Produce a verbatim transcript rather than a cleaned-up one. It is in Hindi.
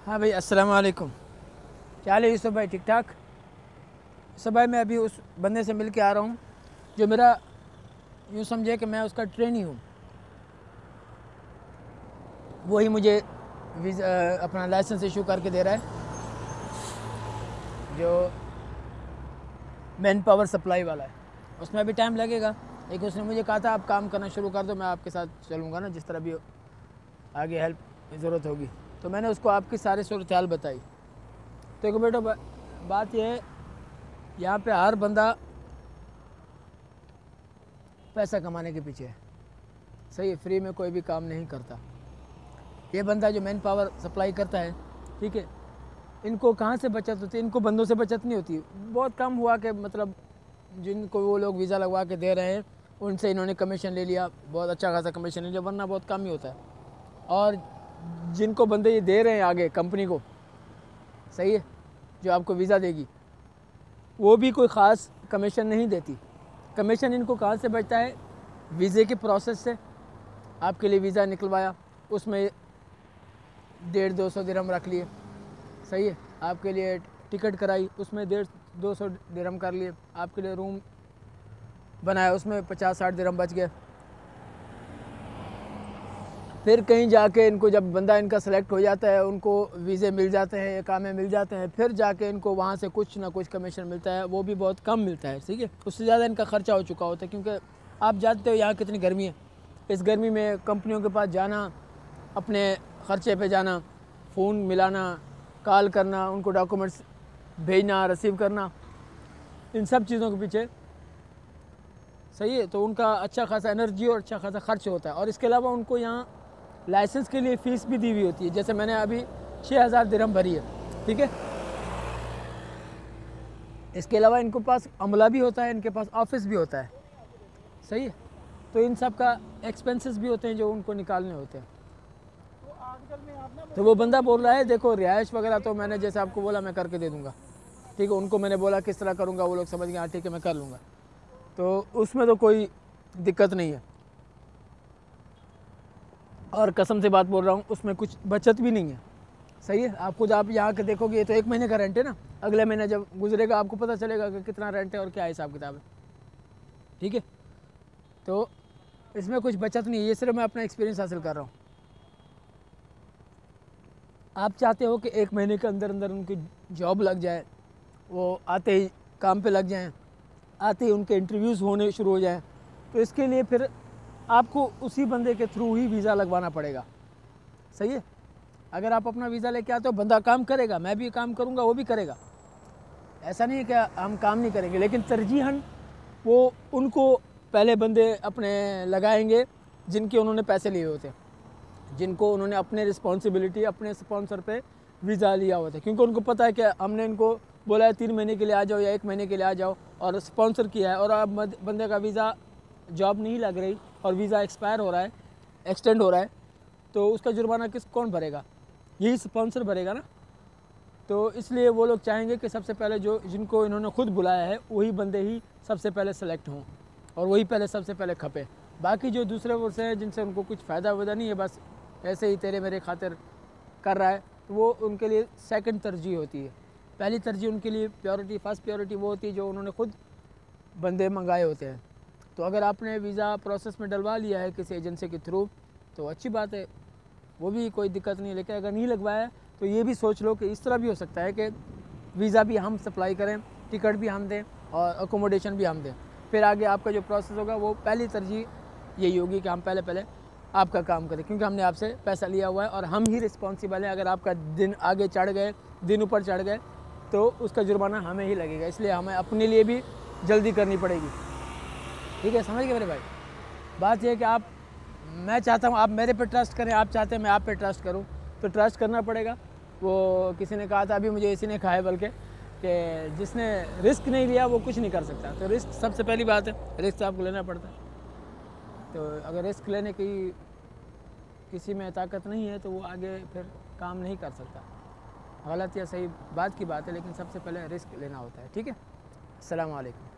हाँ भाई, अस्सलाम वालेकुम। क्या हाल है यूसुफ भाई? ठीक ठाक। यूसुफ भाई, मैं अभी उस बंदे से मिल के आ रहा हूँ जो मेरा, यूँ समझे कि मैं उसका ट्रेनी हूँ। वही मुझे वीज़ा अपना लाइसेंस इशू करके दे रहा है, जो मैन पावर सप्लाई वाला है। उसमें अभी टाइम लगेगा। एक उसने मुझे कहा था आप काम करना शुरू कर दो, मैं आपके साथ चलूँगा ना, जिस तरह भी आगे हेल्प की ज़रूरत होगी। तो मैंने उसको आपकी सारी सूरत हाल बताई। तो एक बेटा बा, बात यह है, यहाँ पे हर बंदा पैसा कमाने के पीछे है। सही है, फ्री में कोई भी काम नहीं करता। ये बंदा जो मैन पावर सप्लाई करता है, ठीक है, इनको कहाँ से बचत होती है? इनको बंदों से बचत नहीं होती। बहुत कम हुआ कि मतलब जिनको वो लोग वीज़ा लगवा के दे रहे हैं उनसे इन्होंने कमीशन ले लिया, बहुत अच्छा खासा कमीशन ले लिया, वरना बहुत कम ही होता है। और जिनको बंदे ये दे रहे हैं आगे कंपनी को, सही है, जो आपको वीज़ा देगी, वो भी कोई ख़ास कमीशन नहीं देती। कमीशन इनको कहाँ से बचता है? वीज़े के प्रोसेस से। आपके लिए वीज़ा निकलवाया, उसमें डेढ़ दो सौ दिरहम रख लिए, सही है। आपके लिए टिकट कराई, उसमें डेढ़ दो सौ दिरहम कर लिए। आपके लिए रूम बनाया, उसमें पचास साठ दिरहम बच गए। फिर कहीं जाके इनको, जब बंदा इनका सेलेक्ट हो जाता है, उनको वीज़े मिल जाते हैं, इकामे मिल जाते हैं, फिर जाके इनको वहाँ से कुछ ना कुछ कमीशन मिलता है, वो भी बहुत कम मिलता है, ठीक है। उससे ज़्यादा इनका ख़र्चा हो चुका होता है, क्योंकि आप जानते हो यहाँ कितनी गर्मी है। इस गर्मी में कंपनियों के पास जाना, अपने ख़र्चे पे जाना, फ़ोन मिलाना, कॉल करना, उनको डॉक्यूमेंट्स भेजना, रिसीव करना, इन सब चीज़ों के पीछे, सही है, तो उनका अच्छा खासा एनर्जी और अच्छा खासा खर्च होता है। और इसके अलावा उनको यहाँ लाइसेंस के लिए फ़ीस भी दी हुई होती है। जैसे मैंने अभी छः हज़ार दिरहम भरी है, ठीक है। इसके अलावा इनके पास अमला भी होता है, इनके पास ऑफिस भी होता है, सही है। तो इन सब का एक्सपेंसेस भी होते हैं जो उनको निकालने होते हैं। तो वो बंदा बोल रहा है देखो रिहाइश वगैरह तो मैंने जैसे आपको बोला मैं करके दे दूँगा, ठीक है। उनको मैंने बोला किस तरह करूँगा, वो लोग समझ गए हाँ ठीक है मैं कर लूँगा। तो उसमें तो कोई दिक्कत नहीं है। और कसम से बात बोल रहा हूँ, उसमें कुछ बचत भी नहीं है, सही है। आप खुद आप यहाँ के देखोगे, ये तो एक महीने का रेंट है ना, अगले महीने जब गुजरेगा आपको पता चलेगा कि कितना रेंट है और क्या हिसाब किताब है, ठीक है। तो इसमें कुछ बचत नहीं है, ये सिर्फ मैं अपना एक्सपीरियंस हासिल कर रहा हूँ। आप चाहते हो कि एक महीने के अंदर अंदर उनकी जॉब लग जाए, वो आते ही काम पे लग जाएं, आते ही उनके इंटरव्यूज़ होने शुरू हो जाएं, तो इसके लिए फिर आपको उसी बंदे के थ्रू ही वीज़ा लगवाना पड़ेगा, सही है। अगर आप अपना वीज़ा लेके आते हो, बंदा काम करेगा, मैं भी काम करूँगा, वो भी करेगा, ऐसा नहीं है कि हम काम नहीं करेंगे, लेकिन तरजीहन वो उनको पहले बंदे अपने लगाएंगे जिनके उन्होंने पैसे लिए होते हैं, जिनको उन्होंने अपने रिस्पॉन्सिबिलिटी अपने स्पॉन्सर पे वीज़ा लिया होता है, क्योंकि उनको पता है कि हमने इनको बोला है तीन महीने के लिए आ जाओ या एक महीने के लिए आ जाओ, और स्पॉन्सर किया है, और अब बंदे का वीज़ा जॉब नहीं लग रही और वीज़ा एक्सपायर हो रहा है, एक्सटेंड हो रहा है, तो उसका जुर्माना किस कौन भरेगा? यही स्पॉन्सर भरेगा ना। तो इसलिए वो लोग चाहेंगे कि सबसे पहले जो जिनको इन्होंने खुद बुलाया है वही बंदे ही सबसे पहले सेलेक्ट हों और वही पहले सबसे पहले खपे। बाकी जो दूसरे वर्ष हैं जिनसे उनको कुछ फ़ायदा वैदा नहीं है, बस ऐसे ही तेरे मेरे खातिर कर रहा है, तो वो उनके लिए सेकंड तरजीह होती है। पहली तरजीह उनके लिए प्योरिटी, फर्स्ट प्योरिटी वो होती है जो उन्होंने खुद बंदे मंगाए होते हैं। तो अगर आपने वीज़ा प्रोसेस में डलवा लिया है किसी एजेंसी के थ्रू तो अच्छी बात है, वो भी कोई दिक्कत नहीं है। लेकिन अगर नहीं लगवाया तो ये भी सोच लो कि इस तरह भी हो सकता है कि वीज़ा भी हम सप्लाई करें, टिकट भी हम दें और अकोमोडेशन भी हम दें। फिर आगे आपका जो प्रोसेस होगा वो पहली तरजीह यही होगी कि हम पहले पहले आपका काम करें, क्योंकि हमने आपसे पैसा लिया हुआ है और हम ही रिस्पॉन्सिबल हैं। अगर आपका दिन आगे चढ़ गए, दिन ऊपर चढ़ गए, तो उसका जुर्माना हमें ही लगेगा। इसलिए हमें अपने लिए भी जल्दी करनी पड़ेगी, ठीक है। समझ गए मेरे भाई? बात यह है कि आप, मैं चाहता हूँ आप मेरे पे ट्रस्ट करें, आप चाहते हैं मैं आप पे ट्रस्ट करूँ, तो ट्रस्ट करना पड़ेगा। वो किसी ने कहा था, अभी मुझे इसी ने कहा है बल्कि, कि जिसने रिस्क नहीं लिया वो कुछ नहीं कर सकता। तो रिस्क सबसे पहली बात है, रिस्क तो आपको लेना पड़ता है। तो अगर रिस्क लेने की किसी में ताकत नहीं है तो वो आगे फिर काम नहीं कर सकता। गलत या सही बात की बात है, लेकिन सबसे पहले रिस्क लेना होता है, ठीक है। अस्सलाम वालेकुम।